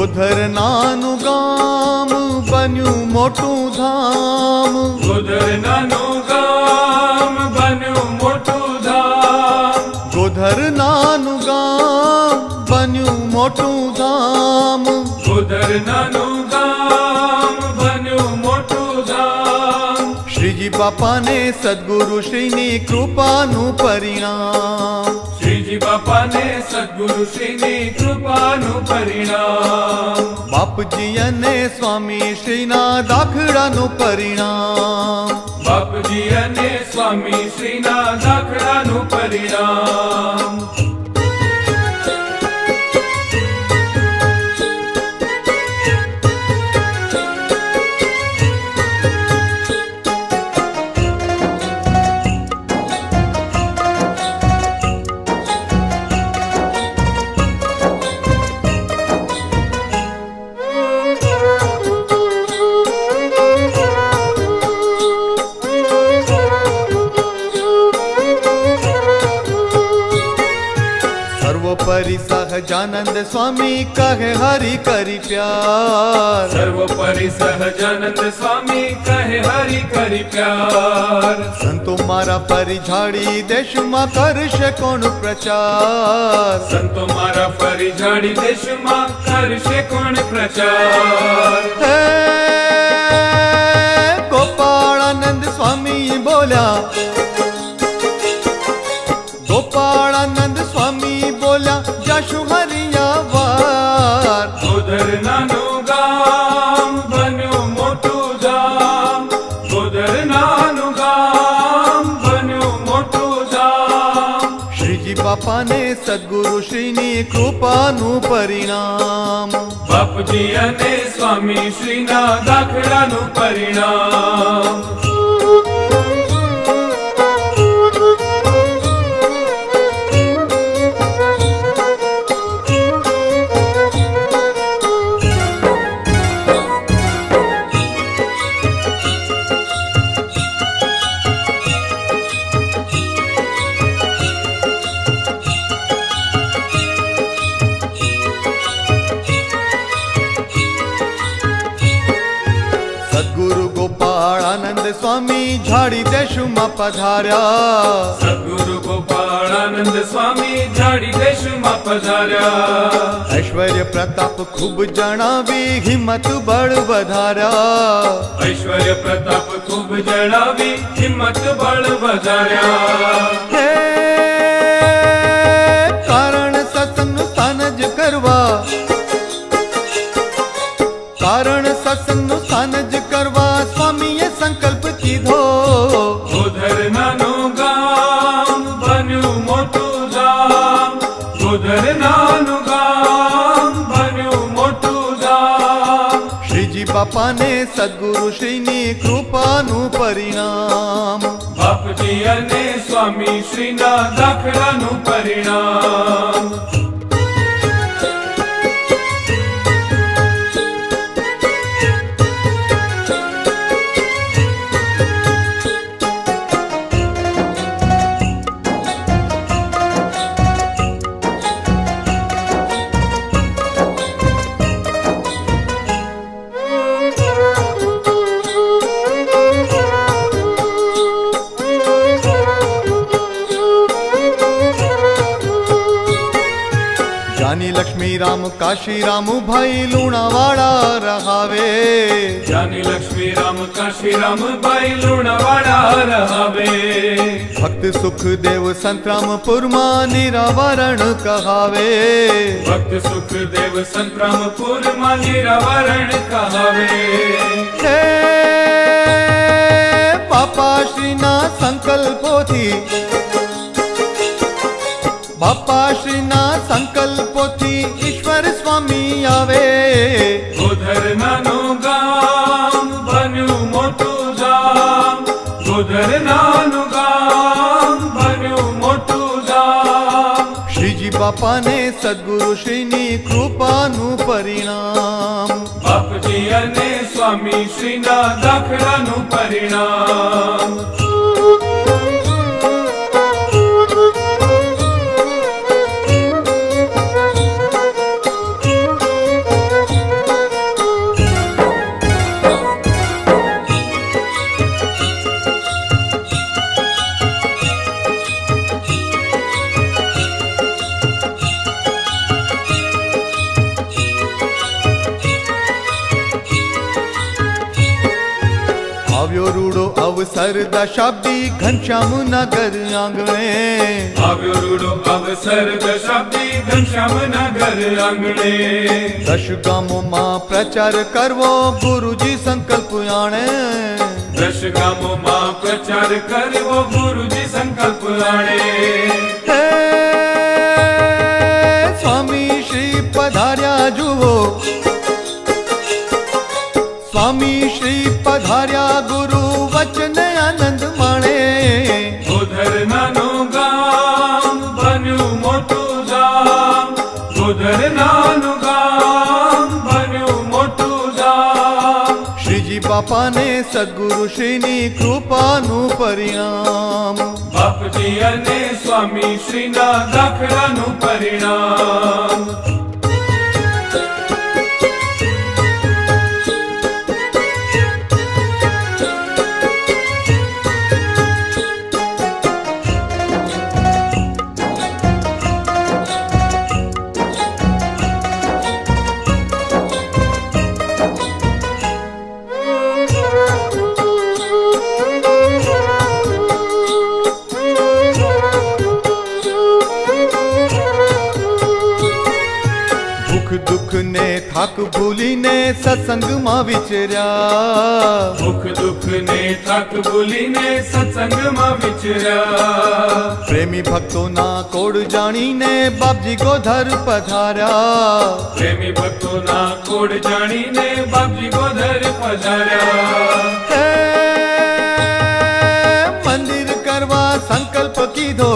ગોધર નાનું ગામ બન્યું મોટું ધામ, ગોધર નાનું ગામ બન્યું મોટું ધામ, ગોધર નાનું ગામ બન્યું મોટું ધામ, ગોધર નાનું ગામ બન્યું મોટું ધામ. શ્રીજી બાપાને સદગુરુ શ્રીની કૃપાનું પરિણામ, શ્રીજી બાપાને સદગુરુ શ્રીની કૃપાનું પરિણામ. બાપજી અને સ્વામી શ્રીના દાખલાનું પરિણામ, બાપજી અને સ્વામી શ્રીના દાખલાનું પરિણામ. સર્વોપરી સહજાનંદ સ્વામી કહે હરિ કરી પ્યાર, સર્વોપરી સહજાનંદ સ્વામી કહે હરિ કરી પ્યાર. સંતો મારા પરિઝાડી દેશમાં કરશે કોણ પ્રચાર, સંતો મારા ફરી જાડી દેશમાં કરશે કોણ પ્રચાર. હે ગોપાળાનંદ સ્વામી બોલ્યા, ગોપાળાનંદ સ્વામી બોલ્યા જશું હરિયાવાર. ગોધર નાનું ગામ બન્યું મોટું ધામ, ગોધર નાનું ગામ બન્યું મોટું ધામ. શ્રીજી બાપાને સદગુરુ શ્રીની કૃપાનું પરિણામ, બાપજી અને સ્વામી શ્રીના દાખલાનું પરિણામ. સદગુરુ ગોપાળાનંદ સ્વામી ઝાડી દેશમાં પધાર્યા, સદગુરુ ગોપાળાનંદ સ્વામી જાડી દેશમાં પધાર્યા. ઐશ્વર્ય પ્રતાપ ખૂબ જણાવી હિંમત બળ વધાર્યા, ઐશ્વર્ય પ્રતાપ ખૂબ જણાવી હિંમત બળ વધાર્યા. હે કારણ સત્સંગનું સ્થાન જ કરવા, કારણ સત્સંગનું સ્થાન જ કરવા સ્વામીએ સંકલ્પ કીધો. ગોધર નાનું ગામ બન્યું મોટું ધામ, ગોધર નાનું ગામ બન્યું મોટું ધામ. શ્રીજી બાપાને સદગુરુ શ્રીની કૃપાનું પરિણામ, બાપજી અને સ્વામી શ્રીના દાખલાનું પરિણામ. જાની લક્ષ્મી રામ કાશી રામ ભાઈ લુણાવાડા રહાવે, જાની લક્ષ્મી રામ કાશી રામ ભાઈ લુણાવાડા રહાવે. ભક્ત સુખદેવ સંતરામપુરમાં નિરાવરણ કહાવે, ભક્ત સુખદેવ સંતરામપુરમાં નિરાવરણ કહાવે. હે બાપાશ્રીના સંકલ્પોથી, બાપાશ્રીના સંકલ્પોથી ઈશ્વર સ્વામી આવે. ગોધર નાનું ગામ બન્યું મોટું ધામ, ગોધર નાનું ગામ બન્યું મોટું ધામ. શ્રીજી બાપાને સદગુરુ શ્રીની કૃપાનું પરિણામ, બાપજી અને સ્વામી શ્રીના દાખલાનું પરિણામ. આવ્યો રૂડો અવસર દશાબ્દી ઘનશ્યામ નગર આંગણે આવ્યો રૂડો અવસર દશાબ્દી ઘનશ્યામ નગર આંગણે દશ ગામોમાં પ્રચાર કરવો ગુરુજી સંકલ્પ આણે 10 ગામોમાં પ્રચાર કરવો ગુરુજી સંકલ્પ આણે હે સ્વામી શ્રી પધાર્યા જુઓ स्वामी श्री पधार्या गुरु वचन आनंद माणे गोधर नानो गाम बन्यु मोटू धाम गोधर नानो गाम बन्यु मोटू धाम श्रीजी बापा ने सद्गुरु श्रीनी कृपानु परिणाम बापजी अने स्वामी श्रीना दाखलानु परिणाम दुख ने थाक भूली ने सत्संग मां विचर्या दुख दुख ने थाक भूली ने सत्संग मां विचर्या प्रेमी भक्तों ना कोड जानी ने बापजी गोधर पधार्या प्रेमी भक्तों ना कोड जानी ने बापजी गोधर पधार्या मंदिर करवा संकल्प कीधो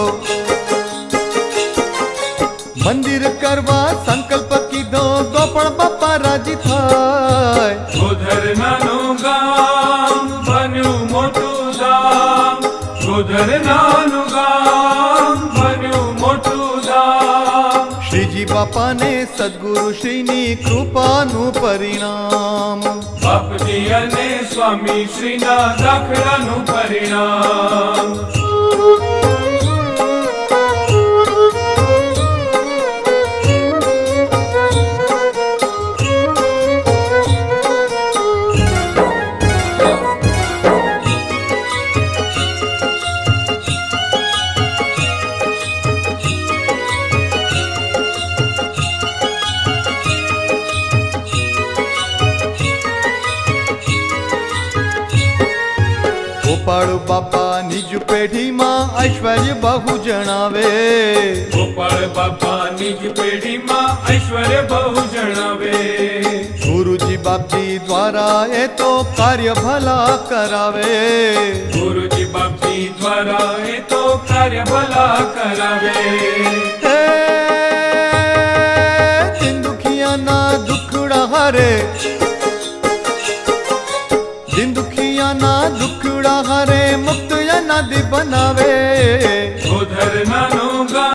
मंदिर करवा संकल्प कीधो गोपाल बापा राजी थाय गोधर नानो गाम बन्यु मोटू धाम गोधर नानो गाम बन्यु मोटू धाम श्रीजी बापा ने सद्गुरु श्रीनी कृपानु परिणाम बापजी अने स्वामी श्रीना दाखलानु परिणाम गोपाल बापा निज पेढ़ी मां ऐश्वर्य बहु जणावे गोपाल बापा निज पेढ़ी मां ऐश्वर्य बहु जणावे गुरुजी बापजी द्वारा ए तो कार्य भला करावे गुरुजी बापजी द्वारा ए तो कार्य भला करावे दिन दुखिया ना दुखड़ा हरे दिन दुखिया ना दुखड़ा हरे मुक्त या नदी बनावे